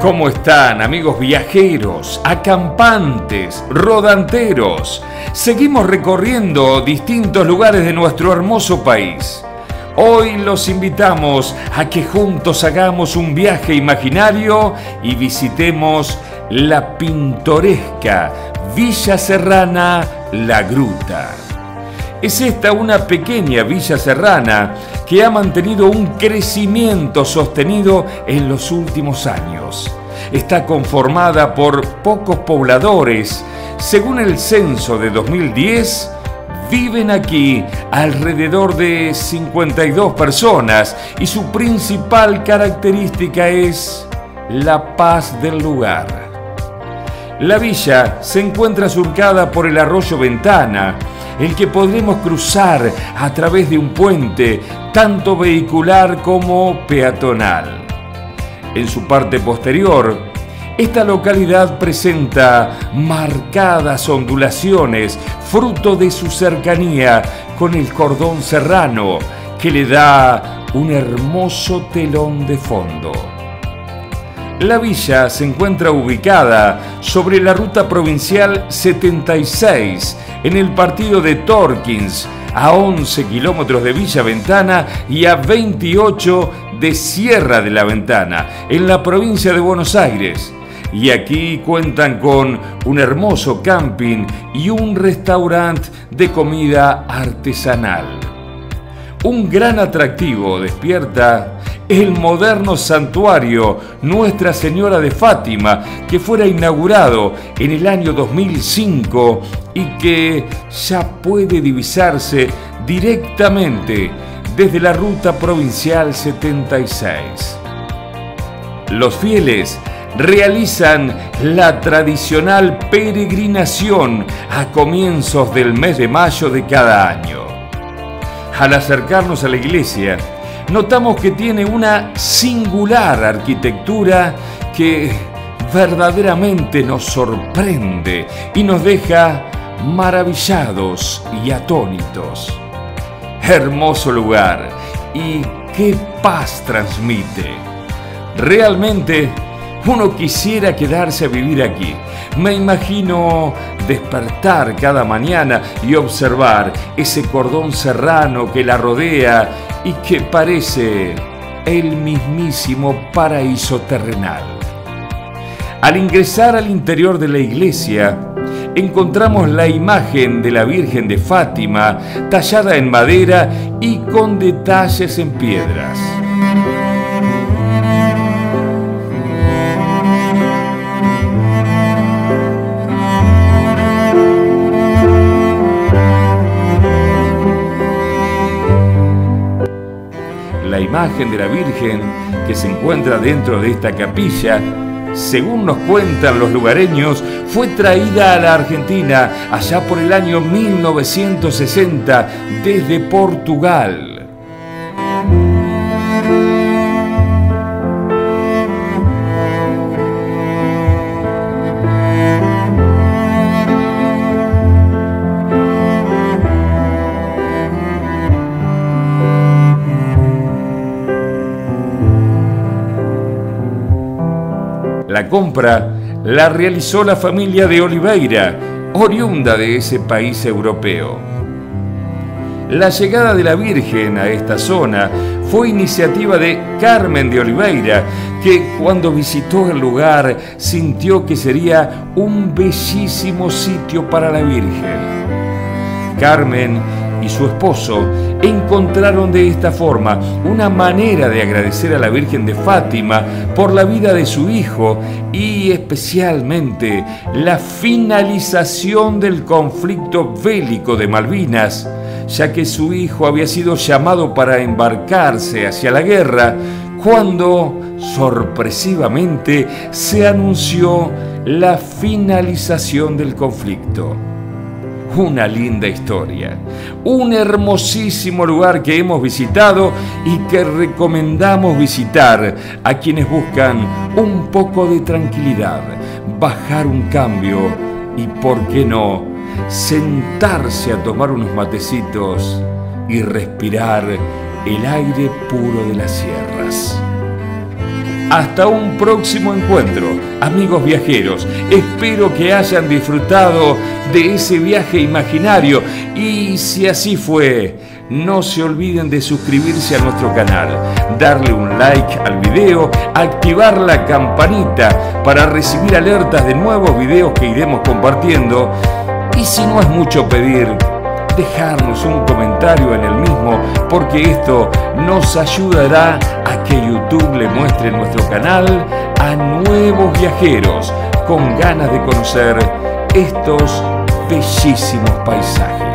¿Cómo están, amigos viajeros, acampantes, rodanteros? Seguimos recorriendo distintos lugares de nuestro hermoso país. Hoy los invitamos a que juntos hagamos un viaje imaginario y visitemos la pintoresca Villa Serrana La Gruta. Es esta una pequeña villa serrana que ha mantenido un crecimiento sostenido en los últimos años. Está conformada por pocos pobladores. Según el censo de 2010, viven aquí alrededor de 52 personas y su principal característica es la paz del lugar. La villa se encuentra surcada por el arroyo Ventana, el que podremos cruzar a través de un puente, tanto vehicular como peatonal. En su parte posterior, esta localidad presenta marcadas ondulaciones, fruto de su cercanía con el cordón serrano, que le da un hermoso telón de fondo. La villa se encuentra ubicada sobre la ruta provincial 76, en el partido de Torkins, a 11 kilómetros de Villa Ventana y a 28 de Sierra de la Ventana, en la provincia de Buenos Aires. Y aquí cuentan con un hermoso camping y un restaurante de comida artesanal. Un gran atractivo despierta el moderno santuario Nuestra Señora de Fátima, que fuera inaugurado en el año 2005 y que ya puede divisarse directamente desde la ruta provincial 76. Los fieles realizan la tradicional peregrinación a comienzos del mes de mayo de cada año. Al acercarnos a la iglesia, notamos que tiene una singular arquitectura que verdaderamente nos sorprende y nos deja maravillados y atónitos. Hermoso lugar y qué paz transmite. Realmente uno quisiera quedarse a vivir aquí. Me imagino despertar cada mañana y observar ese cordón serrano que la rodea y que parece el mismísimo paraíso terrenal. Al ingresar al interior de la iglesia, encontramos la imagen de la Virgen de Fátima, tallada en madera y con detalles en piedras. La imagen de la Virgen que se encuentra dentro de esta capilla, según nos cuentan los lugareños, fue traída a la Argentina allá por el año 1960 desde Portugal. La compra la realizó la familia de Oliveira, oriunda de ese país europeo. La llegada de la Virgen a esta zona fue iniciativa de Carmen de Oliveira, que cuando visitó el lugar sintió que sería un bellísimo sitio para la Virgen. Carmen y su esposo encontraron de esta forma una manera de agradecer a la Virgen de Fátima por la vida de su hijo y especialmente la finalización del conflicto bélico de Malvinas, ya que su hijo había sido llamado para embarcarse hacia la guerra cuando sorpresivamente se anunció la finalización del conflicto. Una linda historia, un hermosísimo lugar que hemos visitado y que recomendamos visitar a quienes buscan un poco de tranquilidad, bajar un cambio y, por qué no, sentarse a tomar unos matecitos y respirar el aire puro de las sierras. Hasta un próximo encuentro, amigos viajeros. Espero que hayan disfrutado de ese viaje imaginario y si así fue, no se olviden de suscribirse a nuestro canal, darle un like al video, activar la campanita para recibir alertas de nuevos videos que iremos compartiendo y si no es mucho pedir, dejarnos un comentario en el mismo porque esto nos ayudará a que YouTube le muestre nuestro canal a nuevos viajeros con ganas de conocer estos bellísimos paisajes.